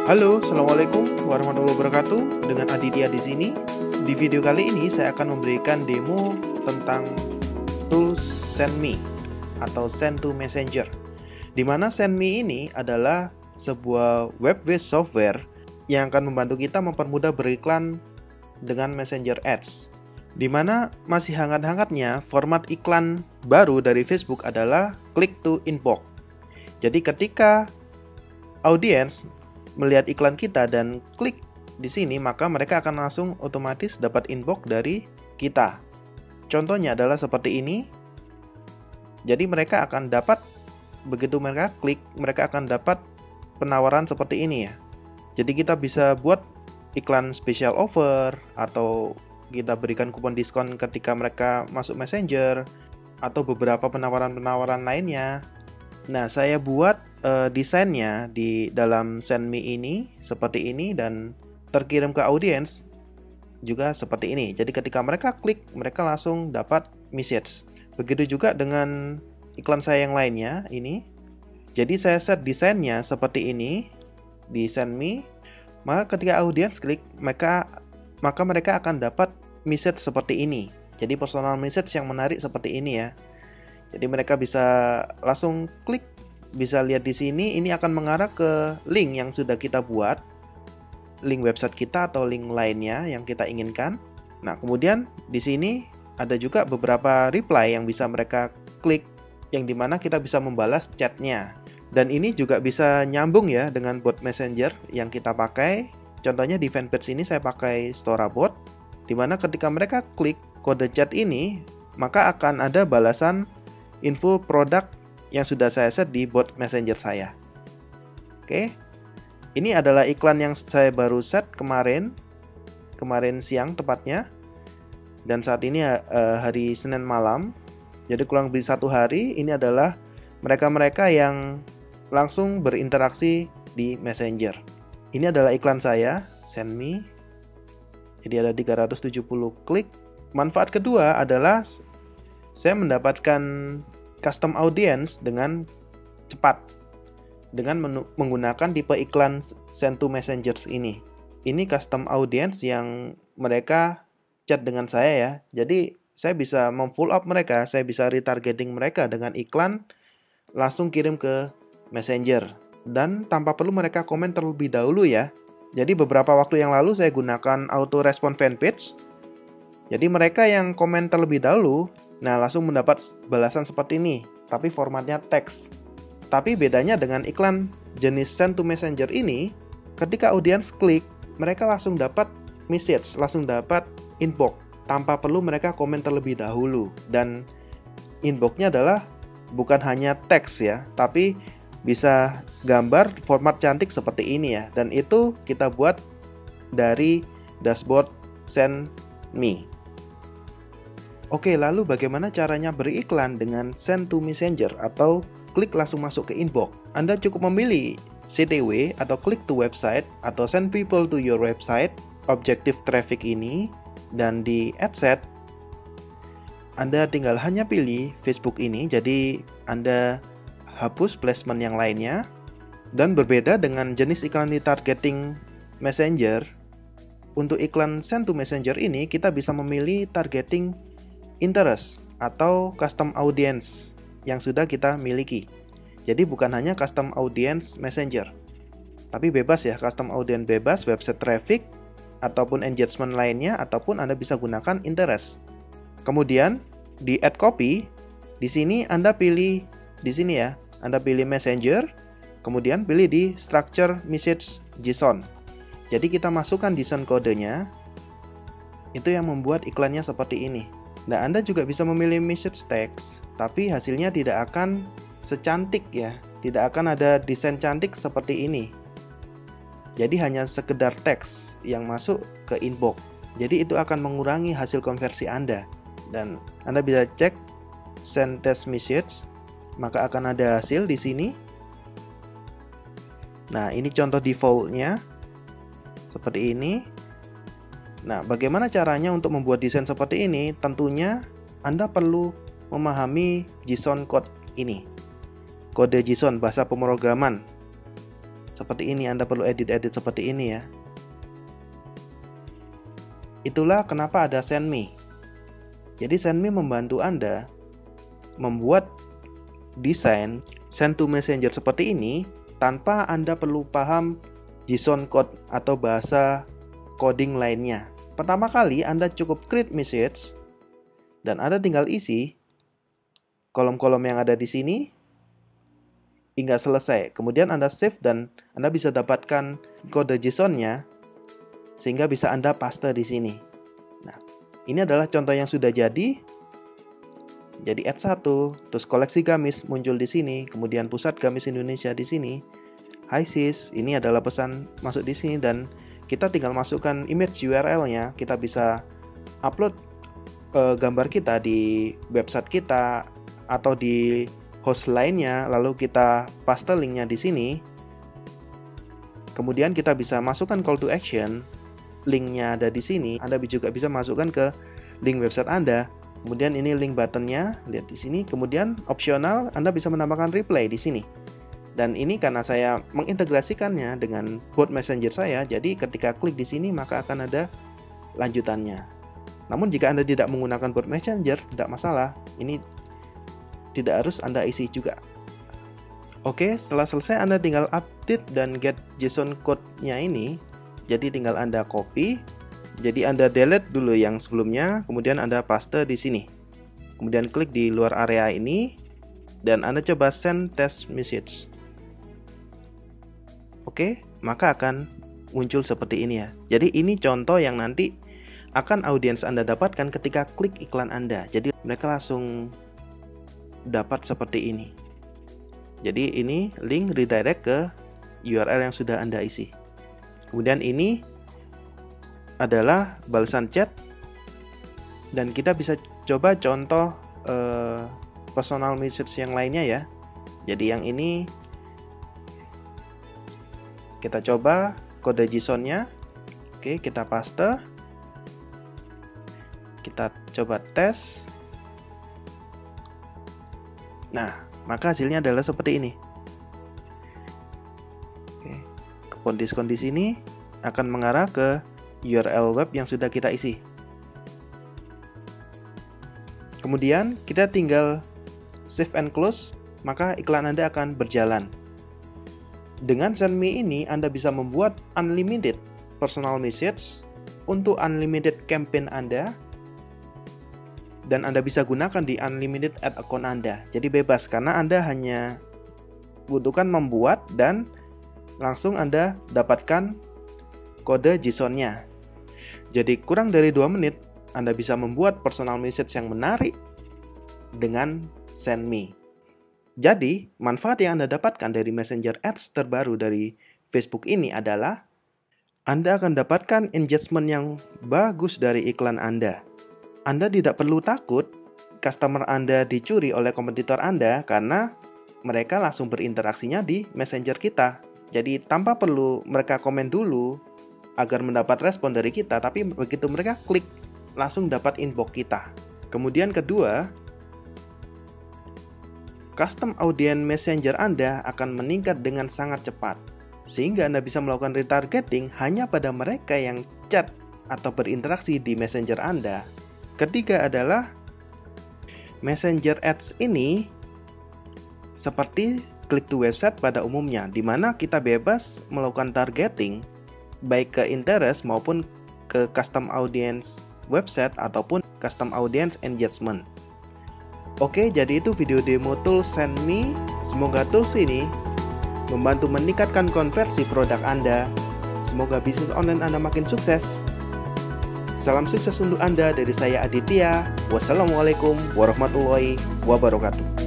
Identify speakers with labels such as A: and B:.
A: Halo, assalamualaikum warahmatullahi wabarakatuh. Dengan Aditya di sini. Di video kali ini saya akan memberikan demo tentang tools SendMe atau Send to Messenger. Di mana SendMe ini adalah sebuah web-based software yang akan membantu kita mempermudah beriklan dengan Messenger Ads. Di mana masih hangat-hangatnya format iklan baru dari Facebook adalah click to inbox. Jadi ketika audiens melihat iklan kita dan klik di sini, maka mereka akan langsung otomatis dapat inbox dari kita. Contohnya adalah seperti ini. Jadi mereka akan dapat, begitu mereka klik, mereka akan dapat penawaran seperti ini ya. Jadi kita bisa buat iklan special offer, atau kita berikan kupon diskon ketika mereka masuk Messenger, atau beberapa penawaran-penawaran lainnya. Nah, saya buat desainnya di dalam SendMe ini seperti ini dan terkirim ke audiens juga seperti ini. Jadi ketika mereka klik, mereka langsung dapat message. Begitu juga dengan iklan saya yang lainnya ini. Jadi saya set desainnya seperti ini di SendMe. Maka ketika audiens klik, maka mereka akan dapat message seperti ini. Jadi personal message yang menarik seperti ini ya. Jadi mereka bisa langsung klik, bisa lihat di sini, ini akan mengarah ke link yang sudah kita buat, link website kita atau link lainnya yang kita inginkan. Nah, kemudian di sini ada juga beberapa reply yang bisa mereka klik, yang dimana kita bisa membalas chatnya. Dan ini juga bisa nyambung ya dengan bot Messenger yang kita pakai. Contohnya di fanpage ini saya pakai StoraBot, dimana ketika mereka klik kode chat ini, maka akan ada balasan info produk yang sudah saya set di bot Messenger saya. Oke, ini adalah iklan yang saya baru set kemarin siang tepatnya, dan saat ini hari Senin malam. Jadi kurang lebih 1 hari. Ini adalah mereka-mereka yang langsung berinteraksi di Messenger. Ini adalah iklan saya, SendMe. Jadi ada 370 klik. Manfaat kedua adalah saya mendapatkan custom audience dengan cepat dengan menggunakan tipe iklan Send to Messengers ini. Ini custom audience yang mereka chat dengan saya ya. Jadi saya bisa memfollow up mereka, saya bisa retargeting mereka dengan iklan, langsung kirim ke Messenger dan tanpa perlu mereka komen terlebih dahulu ya. Jadi beberapa waktu yang lalu saya gunakan auto respond fanpage. Jadi mereka yang komen terlebih dahulu, nah langsung mendapat balasan seperti ini, tapi formatnya teks. Tapi bedanya dengan iklan jenis Send to Messenger ini, ketika audiens klik, mereka langsung dapat message, langsung dapat inbox, tanpa perlu mereka komen terlebih dahulu. Dan inboxnya adalah bukan hanya teks ya, tapi bisa gambar format cantik seperti ini ya. Dan itu kita buat dari dashboard SendMe. Oke, lalu bagaimana caranya beriklan dengan Send to Messenger atau klik langsung masuk ke inbox? Anda cukup memilih CTW atau click to website atau send people to your website, objective traffic ini, dan di ad set Anda tinggal hanya pilih Facebook ini, jadi Anda hapus placement yang lainnya. Dan berbeda dengan jenis iklan retargeting Messenger, untuk iklan Send to Messenger ini kita bisa memilih targeting interest atau custom audience yang sudah kita miliki. Jadi bukan hanya custom audience Messenger, tapi bebas ya, custom audience bebas, website traffic ataupun engagement lainnya, ataupun Anda bisa gunakan interest. Kemudian di add copy, di sini Anda pilih di sini ya, Anda pilih Messenger, kemudian pilih di structure message JSON. Jadi kita masukkan JSON kodenya, itu yang membuat iklannya seperti ini. Nah, Anda juga bisa memilih message text, tapi hasilnya tidak akan secantik ya, tidak akan ada desain cantik seperti ini. Jadi hanya sekedar teks yang masuk ke inbox. Jadi itu akan mengurangi hasil konversi Anda. Dan Anda bisa cek send test message, maka akan ada hasil di sini. Nah, ini contoh defaultnya seperti ini. Nah, bagaimana caranya untuk membuat desain seperti ini? Tentunya Anda perlu memahami JSON code ini. Kode JSON, bahasa pemrograman. seperti ini, Anda perlu edit-edit seperti ini ya. Itulah kenapa ada SendMe. Jadi SendMe membantu Anda membuat desain Send to Messenger seperti ini tanpa Anda perlu paham JSON code atau bahasa coding lainnya. Pertama kali Anda cukup create message dan Anda tinggal isi kolom-kolom yang ada di sini hingga selesai. Kemudian Anda save dan Anda bisa dapatkan kode JSON-nya sehingga bisa Anda paste di sini. Nah, ini adalah contoh yang sudah jadi. Jadi add 1, terus koleksi gamis muncul di sini, kemudian pusat gamis Indonesia di sini. Hi sis, ini adalah pesan masuk di sini dan kita tinggal masukkan image URL-nya. Kita bisa upload gambar kita di website kita atau di host lainnya, lalu kita paste linknya di sini. Kemudian kita bisa masukkan call to action. Linknya ada di sini. Anda juga bisa masukkan ke link website Anda. Kemudian ini link buttonnya, lihat di sini. Kemudian opsional, Anda bisa menambahkan replay di sini. Dan ini karena saya mengintegrasikannya dengan bot messenger saya, jadi ketika klik di sini maka akan ada lanjutannya. Namun jika Anda tidak menggunakan bot messenger, tidak masalah. Ini tidak harus Anda isi juga. Oke, setelah selesai Anda tinggal update dan get JSON code-nya ini. Jadi tinggal Anda copy, jadi Anda delete dulu yang sebelumnya, kemudian Anda paste di sini. Kemudian klik di luar area ini, dan Anda coba send test message. Oke, maka akan muncul seperti ini ya. Jadi ini contoh yang nanti akan audiens Anda dapatkan ketika klik iklan Anda. Jadi mereka langsung dapat seperti ini. Jadi ini link redirect ke URL yang sudah Anda isi. Kemudian ini adalah balasan chat dan kita bisa coba contoh personal message yang lainnya ya. Jadi yang ini kita coba kode JSON-nya. Oke, kita paste. Kita coba tes. Nah, maka hasilnya adalah seperti ini. Kondisi ini akan mengarah ke URL web yang sudah kita isi. Kemudian kita tinggal save and close, maka iklan Anda akan berjalan. Dengan SendMe ini Anda bisa membuat unlimited personal message untuk unlimited campaign Anda, dan Anda bisa gunakan di unlimited ad account Anda. Jadi bebas karena Anda hanya butuhkan membuat dan langsung Anda dapatkan kode JSON-nya. Jadi kurang dari 2 menit Anda bisa membuat personal message yang menarik dengan SendMe. Jadi manfaat yang Anda dapatkan dari Messenger Ads terbaru dari Facebook ini adalah Anda akan dapatkan engagement yang bagus dari iklan Anda. Anda tidak perlu takut customer Anda dicuri oleh kompetitor Anda karena mereka langsung berinteraksinya di Messenger kita. Jadi tanpa perlu mereka komen dulu agar mendapat respon dari kita, tapi begitu mereka klik langsung dapat inbox kita. Kemudian kedua, custom audience messenger Anda akan meningkat dengan sangat cepat, sehingga Anda bisa melakukan retargeting hanya pada mereka yang chat atau berinteraksi di messenger Anda. Ketiga adalah Messenger Ads ini seperti klik to website pada umumnya, di mana kita bebas melakukan targeting baik ke interest maupun ke custom audience website ataupun custom audience engagement. Oke, jadi itu video demo tools SendMe. Semoga tools ini membantu meningkatkan konversi produk Anda. Semoga bisnis online Anda makin sukses. Salam sukses untuk Anda dari saya Aditya. Wassalamualaikum warahmatullahi wabarakatuh.